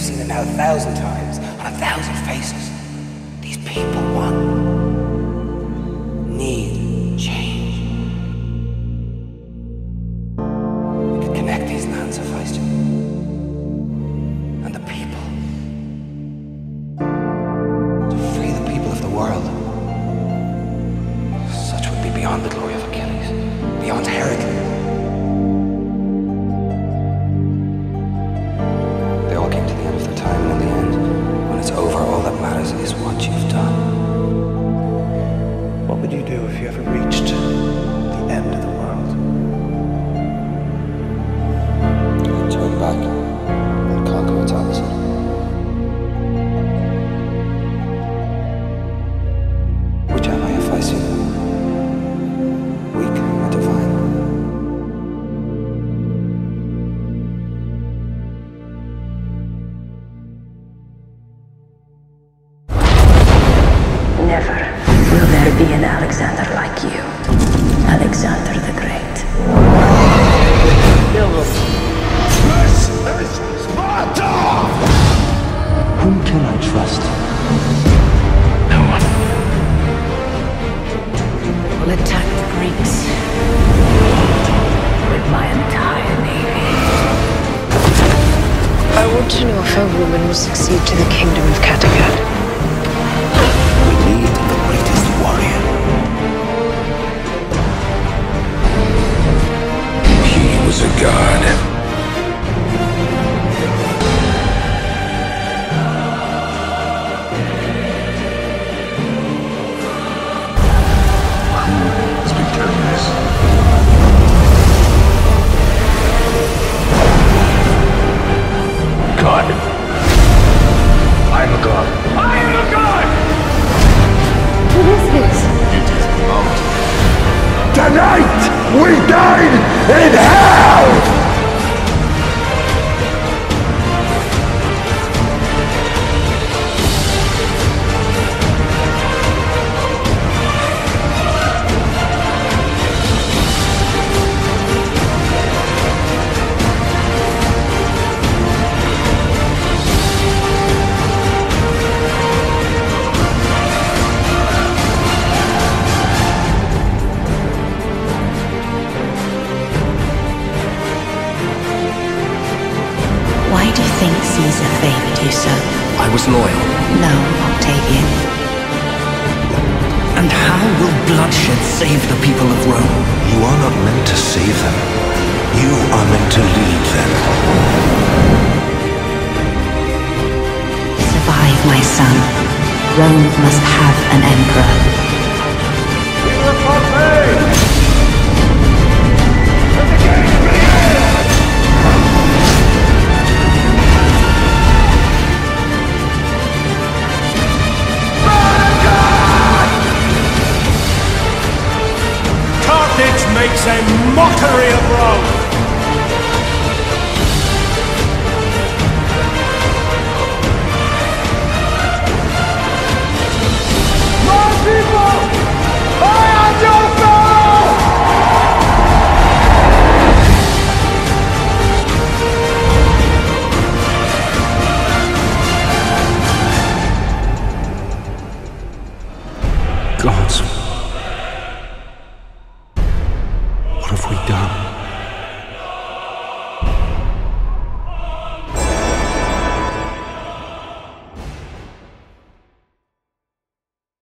seen it now 1,000 times, on 1,000 faces. These people need change. We could connect these lands, Hephaistion, and the people, to free the people of the world. Such would be beyond the glory of Achilles, beyond Heracles. They all came to the end of their time, and in the end, when it's over, all that matters is what you've done. What would you do if you ever reached the end of the world? I'd turn back and conquer its opposite. Which am I, Hephaistion? Weak or divine? Never will there be an Alexander like you. Alexander the Great. This is Sparta! Whom can I trust? No one. Will attack the Greeks with my entire navy. I want to know if a woman will succeed to the kingdom of Kattegat. We need the greatest warrior. He was a god. Who is victorious? God. I'm a god. I'm a god! What is this? It is the mountain. Tonight, we dine in hell! Why do you think Caesar favored you so? I was loyal. No, Octavian. And how will bloodshed save the people of Rome? You are not meant to save them. You are meant to lead them. Survive, my son. Rome must have an emperor.